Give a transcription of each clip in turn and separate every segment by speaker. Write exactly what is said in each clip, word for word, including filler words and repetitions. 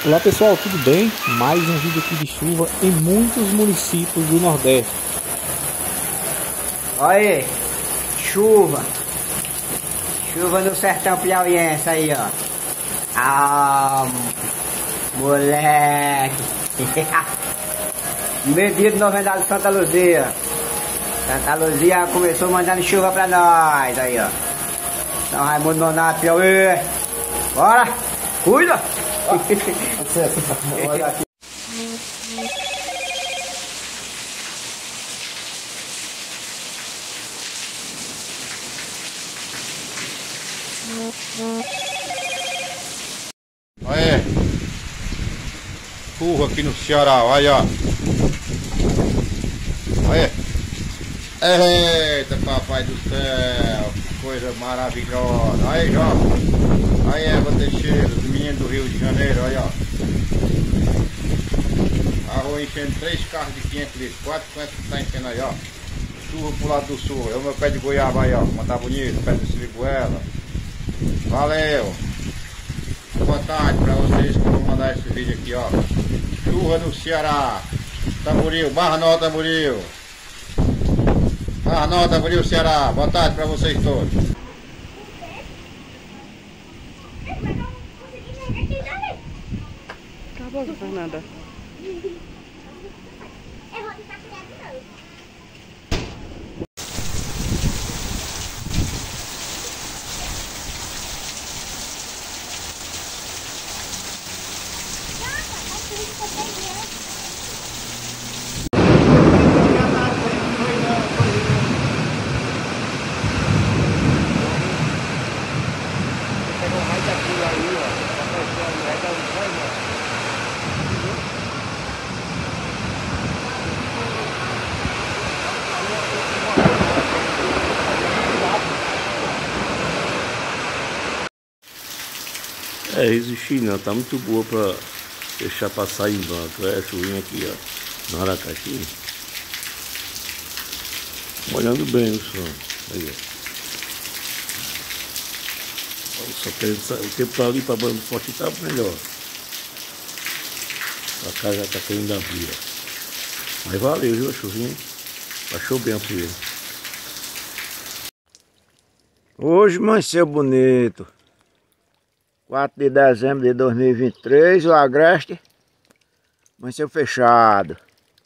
Speaker 1: Olá pessoal, tudo bem? Mais um vídeo aqui de chuva em muitos municípios do Nordeste.
Speaker 2: Olha aí, chuva. Chuva no sertão piauiense aí, ó. Ah, moleque. Meio-dia de novena de Santa Luzia. Santa Luzia começou mandando chuva pra nós aí, ó. São Raimundo Nonato, Piauí. Bora, cuida. Olha aqui.
Speaker 3: Olha aí, chuva aqui no Ceará, olha, ó. Olha. Eita, papai do céu, que coisa maravilhosa. Aí, João. Aí, Eva Teixeira, do menino do Rio de Janeiro, olha, ó. A rua enchendo três carros de quinhentos litros, quatro quinhentos que tá enchendo aí, ó. Chuva pro lado do sul, é o meu pé de goiaba aí, ó. Como tá bonito, pé do Siriguela. Valeu. Boa tarde pra vocês que vão mandar esse vídeo aqui, ó. Chuva no Ceará. Tamboril, Barra Nova Tamboril. Barra Nova Tamboril, Ceará. Boa tarde pra vocês todos.
Speaker 4: Acabou, não faz nada.
Speaker 5: É, resistir não, tá muito boa pra deixar passar em banco. É, a chuvinha aqui, ó, no Aracati. Molhando bem o som. Aí, ó. Só querendo, o tempo tá ali pra banda forte tá melhor. A casa já tá querendo abrir, ó. Mas valeu, viu, a chuvinha? Baixou bem a poeira.
Speaker 2: Hoje amanheceu bonito. quatro de dezembro de dois mil e vinte e três, o Agreste amanheceu fechado.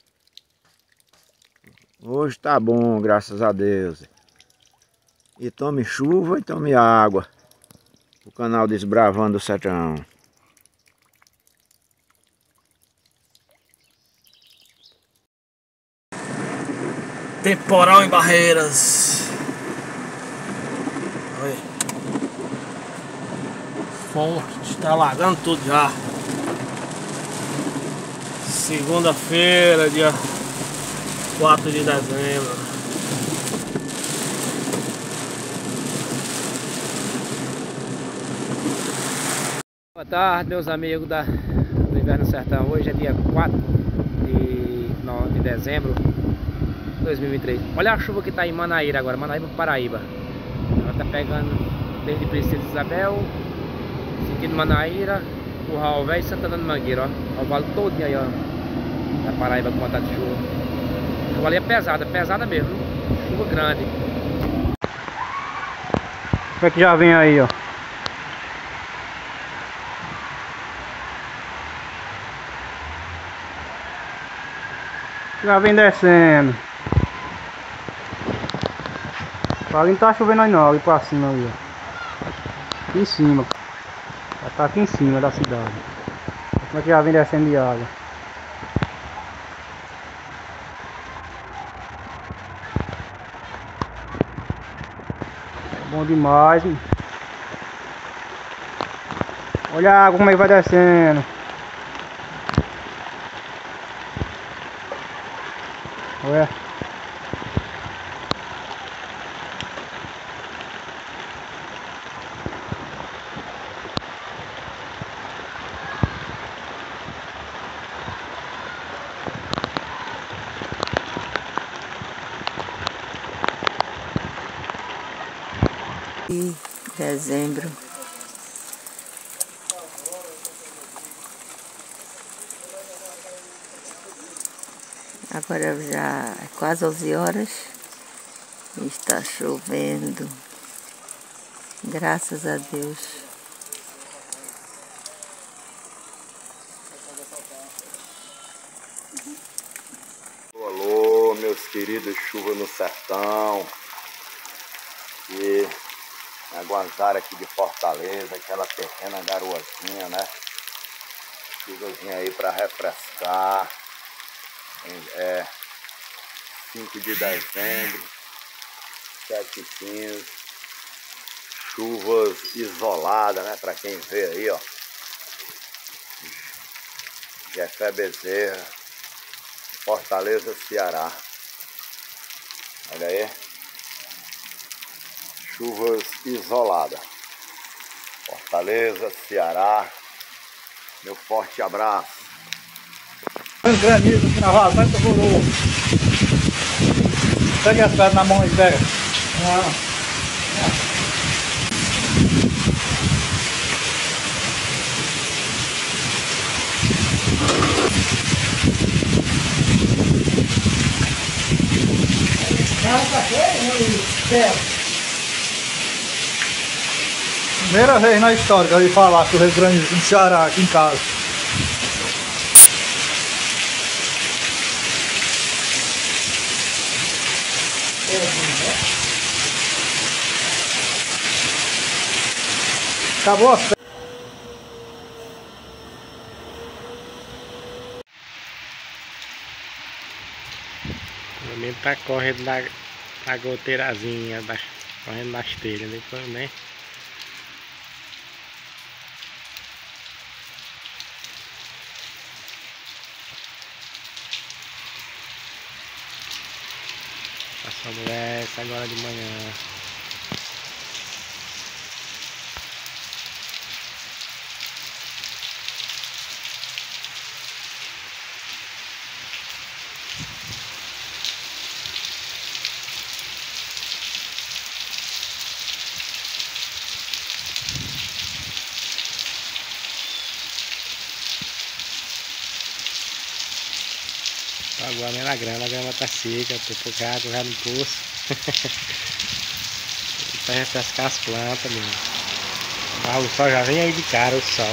Speaker 2: Hoje tá bom, graças a Deus. E tome chuva e tome água. O canal Desbravando o Sertão.
Speaker 4: Temporal em Barreiras. Olha. Forte, tá alagando tudo já. Segunda-feira, dia quatro de dezembro.
Speaker 6: Boa tarde, meus amigos da, do Inverno Sertão. Hoje é dia quatro de dezembro de dois mil e vinte e três. Olha a chuva que tá em Manaíra agora, Manaíra, Paraíba. Ela tá pegando desde Princesa Isabel, sentido Manaíra, o Raul Velho e Santana do Mangueira, ó. O vale todo aí, ó, da Paraíba com contato de chuva. A chuva ali é pesada, pesada mesmo, chuva grande.
Speaker 4: Como é que já vem aí, ó? Já vem descendo. Ali não tá chovendo aí não, ali pra cima ali, ó. Aqui em cima. Já tá aqui em cima da cidade. Como é que já vem descendo de água? Bom demais, hein? Olha a água como é que vai descendo. Olha.
Speaker 7: de dezembro. Agora já é quase onze horas e está chovendo. Graças a Deus.
Speaker 3: Alô, meus queridos chuva no sertão. E a Guanzara aqui de Fortaleza, aquela pequena garoazinha, né? Chuvazinha aí para refrescar. É cinco de dezembro, sete e quinze. Chuvas isoladas, né? Para quem vê aí, ó. Jefé Bezerra, Fortaleza, Ceará. Olha aí. Chuvas isoladas. Fortaleza, Ceará. Meu forte abraço.
Speaker 1: Granizo aqui na vazante do coroa. Pega as pedras na mão e pega. Ah. Primeira vez na história que eu ouvi falar que o Rio Grande do Ceará aqui em casa. Acabou a festa.
Speaker 6: O menino tá correndo na, na goteirazinha, da, correndo nas telhas, depois, né? Passando essa agora de manhã. Agora nem na grama, a grama tá seca, tem pouca água já no poço. Pra refrescar as plantas, mesmo. Mas o sol já vem aí de cara, o sol.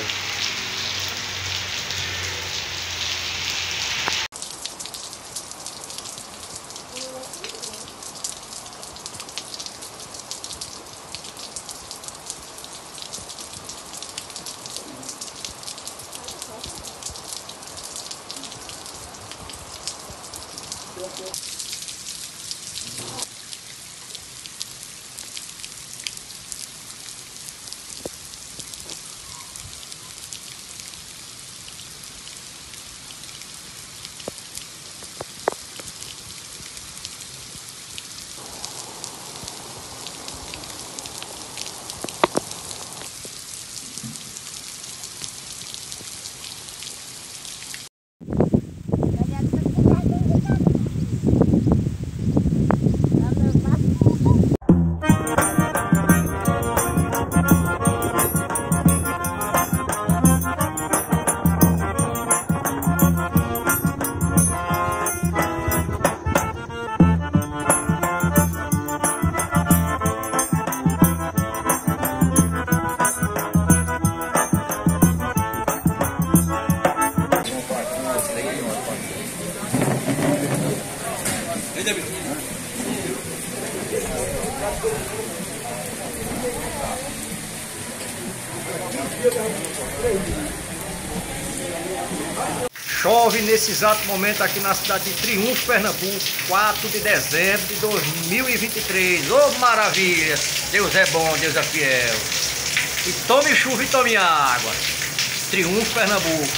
Speaker 2: Chove nesse exato momento aqui na cidade de Triunfo, Pernambuco, quatro de dezembro de dois mil e vinte e três. Ô, maravilha! Deus é bom, Deus é fiel. E tome chuva e tome água. Triunfo, Pernambuco.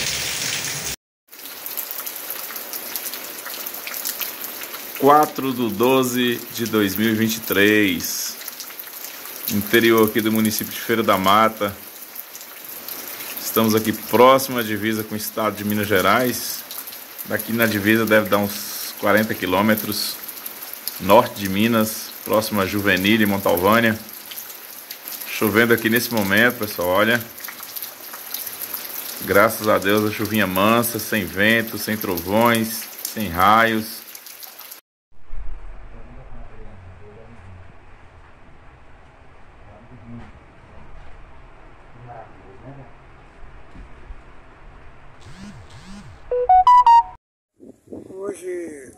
Speaker 8: quatro de doze de dois mil e vinte e três. Interior aqui do município de Feira da Mata. Estamos aqui próximo à divisa com o estado de Minas Gerais. Daqui na divisa deve dar uns quarenta quilômetros. Norte de Minas, próximo a Juvenil e Montalvânia. Chovendo aqui nesse momento, pessoal, olha. Graças a Deus a chuvinha mansa, sem vento, sem trovões. sem raios.
Speaker 9: Hoje